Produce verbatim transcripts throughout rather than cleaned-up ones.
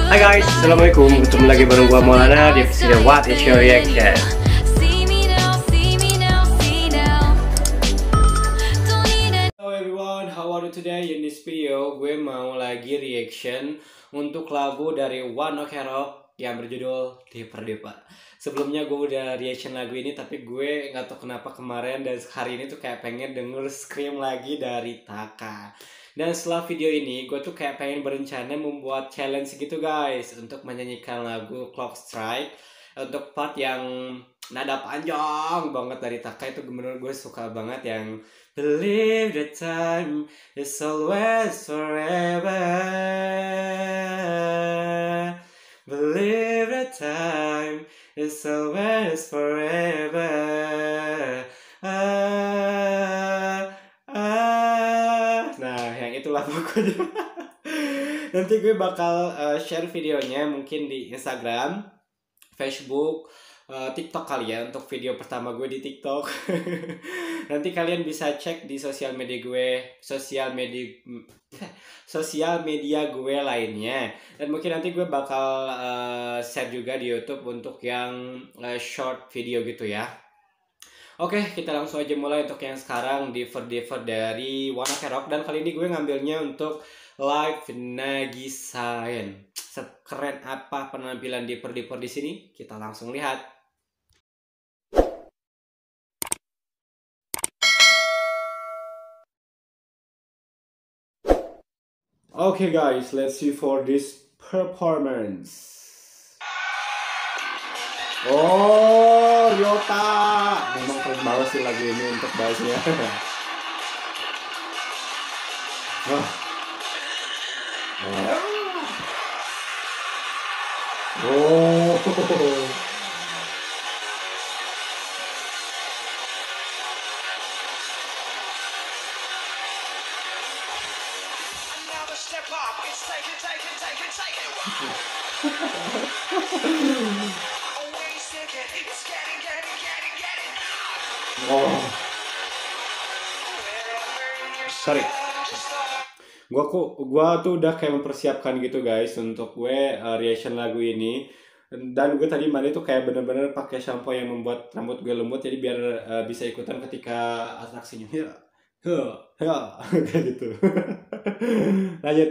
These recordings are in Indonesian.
Hai guys, assalamualaikum. Ketemu lagi bareng gua Maulana di episode What Is Your Reaction. Hello everyone, how are you today? In this video, gue mau lagi reaction untuk lagu dari One Ok Rock yang berjudul Deeper Deeper. Sebelumnya gue udah reaction lagu ini, tapi gue nggak tahu kenapa kemarin dan hari ini tuh kayak pengen denger Scream lagi dari Taka. Dan setelah video ini, gue tuh kayak pengen berencana membuat challenge gitu guys, untuk menyanyikan lagu Clock Strike untuk part yang nada panjang banget dari Taka. Itu menurut gue suka banget yang Believe the time is always forever. Believe the time is always forever. Ah, ah. Nah, yang itulah pokoknya. Nanti gue bakal uh, share videonya mungkin di Instagram, Facebook, uh, TikTok kali ya, untuk video pertama gue di TikTok. Nanti kalian bisa cek di sosial media gue, sosial media sosial media gue lainnya. Dan mungkin nanti gue bakal uh, share juga di YouTube untuk yang uh, short video gitu ya. Oke, kita langsung aja mulai untuk yang sekarang, Deeper Deeper dari One Ok Rock. Dan kali ini gue ngambilnya untuk live Nagisaen. Sekeren apa penampilan Deeper Deeper di sini? Kita langsung lihat. Okay guys, let's see for this performance. Oh, Yota, memang keren banget sih lagu ini untuk bassnya. Oh. Oh. Step up, it's take it, take it, take it, take it. Always take it, it's getting, getting, getting, getting. Oh. Sorry. Gua kok gua tuh udah kayak mempersiapkan gitu guys untuk gue uh, reaction lagu ini. Dan gue tadi mandi tuh kayak bener-bener pakai shampoo yang membuat rambut gue lembut, jadi biar uh, bisa ikutan ketika atraksinya. Ya. Ya, ya, kayak gitu. Lanjut.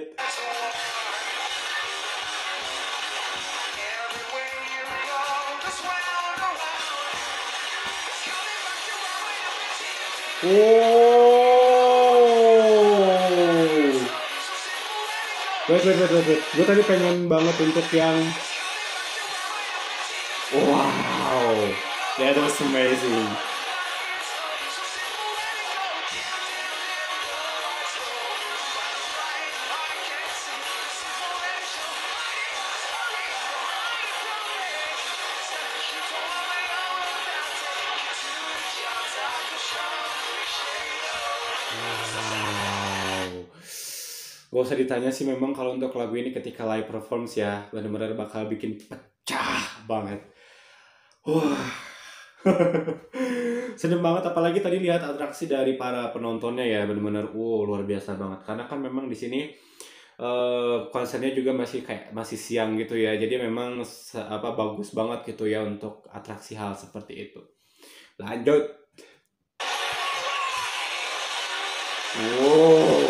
Oh, wait, wait, wait, wait, wait. Gue tadi pengen banget untuk yang wow, that was amazing. Gak usah ditanya sih, memang kalau untuk lagu ini ketika live performance ya benar-benar bakal bikin pecah banget. Wah. Sedih banget, apalagi tadi lihat atraksi dari para penontonnya ya, benar-benar wow, luar biasa banget. Karena kan memang di sini uh, konsernya juga masih kayak masih siang gitu ya. Jadi memang apa bagus banget gitu ya untuk atraksi hal seperti itu. Lanjut. Wow.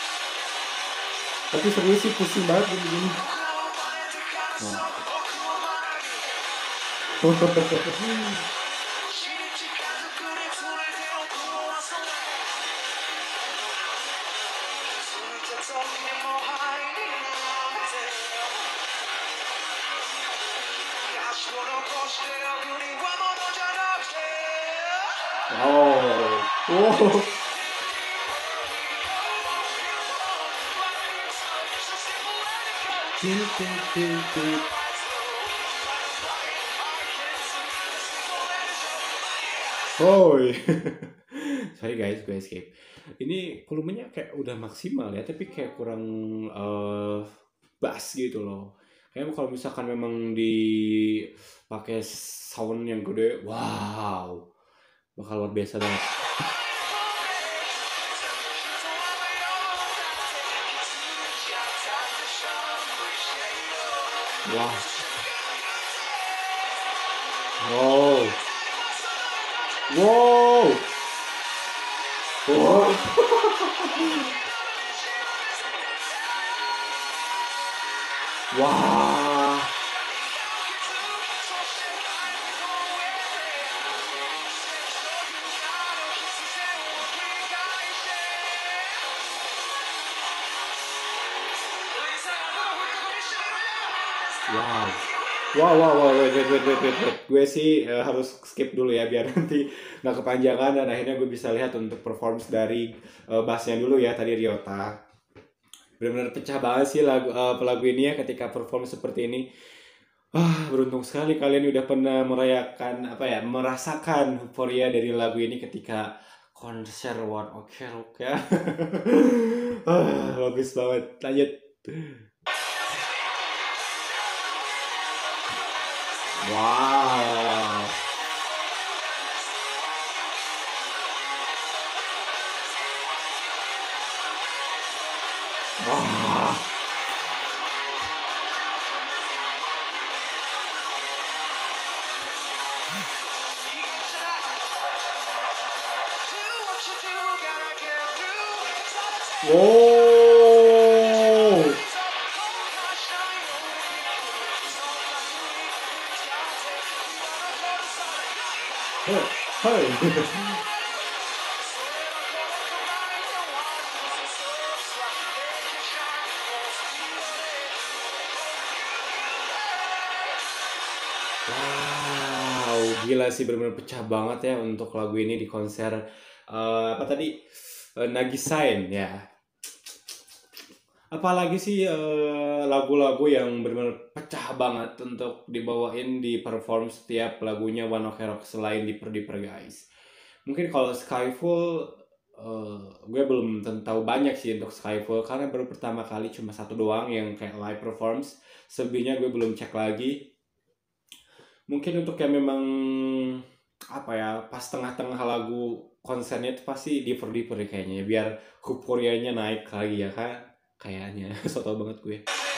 Tapi seru sih, pusing banget begini. Oh. Oh. Oh, sorry guys, gue escape. Ini volumenya kayak udah maksimal ya, tapi kayak kurang uh, bass gitu loh. Kayaknya kalau misalkan memang dipakai sound yang gede, wow, bakal luar biasa banget. Wah. Wow. Wow. Wow. Wah. Wow. Wow, wow, wow, wait, wait, wait, wait, wait, wait. Gue sih eh, harus skip dulu ya biar nanti nggak kepanjangan dan akhirnya gue bisa lihat untuk performance dari eh, bassnya dulu ya tadi Ryota. Benar-benar pecah banget sih lagu eh, lagu ini ya ketika perform seperti ini. Ah, beruntung sekali kalian udah pernah merayakan apa ya, merasakan euforia dari lagu ini ketika konser One Ok Rock ya. Ah, bagus banget. Lanjut. Wow. Wah. Wow. Hey, hey. Wow, gila sih benar-benar pecah banget ya untuk lagu ini di konser eh, apa tadi Eh, Nagisain ya. Apalagi sih eh, lagu-lagu yang benar-benar pecah banget untuk dibawain di perform setiap lagunya One Ok Rock selain Deeper Deeper guys. Mungkin kalau Skyfall eh, gue belum ten- tahu banyak sih untuk Skyfall karena baru pertama kali cuma satu doang yang kayak live performance. Selebihnya gue belum cek lagi. Mungkin untuk yang memang apa ya pas tengah-tengah lagu konsernya itu pasti Deeper Deeper deh kayaknya ya biar euforianya naik lagi ya kan kayaknya. So tau banget gue.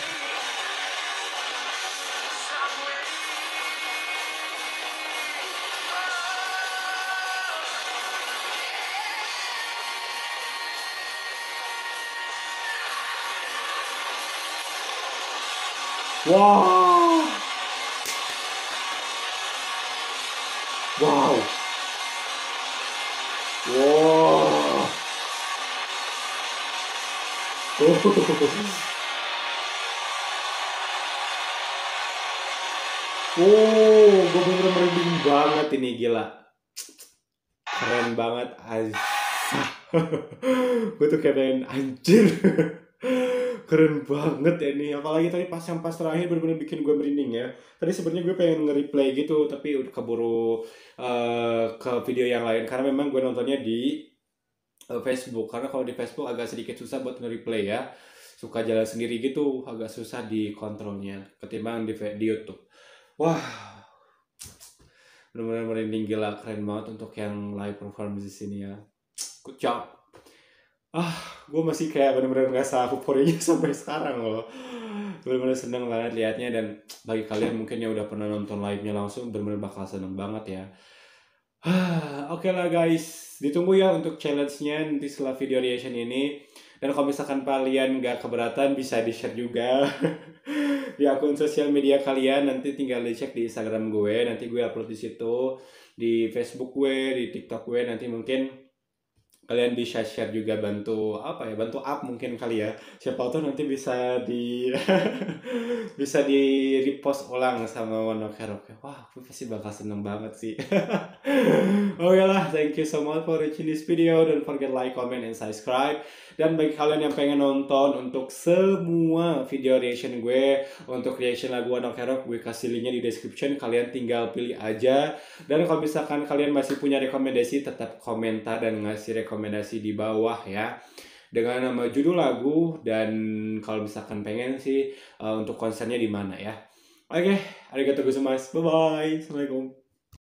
Wow. Wow. Wow. Oh, gue bener merinding banget ini gila. Keren banget Azza. Gue tuh kayak pengen anjir. Keren banget ya ini. Apalagi tadi pas yang pas terakhir bener-bener bikin gue merinding ya. Tadi sebenarnya gue pengen nge-replay gitu tapi udah keburu eh, ke video yang lain karena memang gue nontonnya di eh, Facebook karena kalau di Facebook agak sedikit susah buat nge-replay ya. Suka jalan sendiri gitu agak susah di kontrolnya ketimbang di, di YouTube. Wah, benar-benar merinding gila, keren banget untuk yang live performance di sini ya. Good job. Ah, gue masih kayak benar-benar ngerasa euforianya sampai sekarang loh. Benar-benar seneng banget liatnya dan bagi kalian mungkin yang udah pernah nonton live-nya langsung benar-benar bakal seneng banget ya. Ah, oke lah guys, ditunggu ya untuk challenge-nya nanti setelah video reaction ini. Dan kalau misalkan kalian nggak keberatan bisa di-share juga di akun sosial media kalian. Nanti tinggal dicek di Instagram gue, nanti gue upload di situ, di Facebook gue, di TikTok gue. Nanti mungkin kalian bisa share juga bantu apa ya bantu up mungkin kali ya siapa tahu nanti bisa di bisa di repost ulang sama One Ok Rock. Wah aku pasti bakal seneng banget sih. Oke lah, thank you so much for watching this video. Don't forget like, comment, and subscribe. Dan bagi kalian yang pengen nonton untuk semua video reaction gue untuk reaction lagu One Ok Rock, gue kasih linknya di description. Kalian tinggal pilih aja. Dan kalau misalkan kalian masih punya rekomendasi, tetap komentar dan ngasih rekomendasi di bawah ya dengan nama judul lagu dan kalau misalkan pengen sih uh, untuk konsernya di mana ya. Oke, arigatou gozaimasu. Bye bye. Assalamualaikum.